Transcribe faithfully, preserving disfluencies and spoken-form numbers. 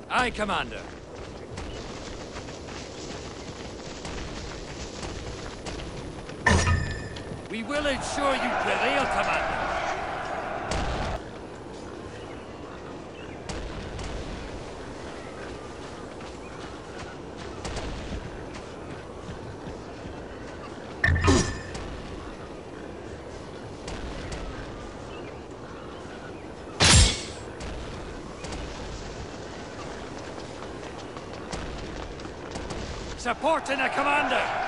Aye, Commander. We will ensure you prevail, Commander. Supporting the Commander!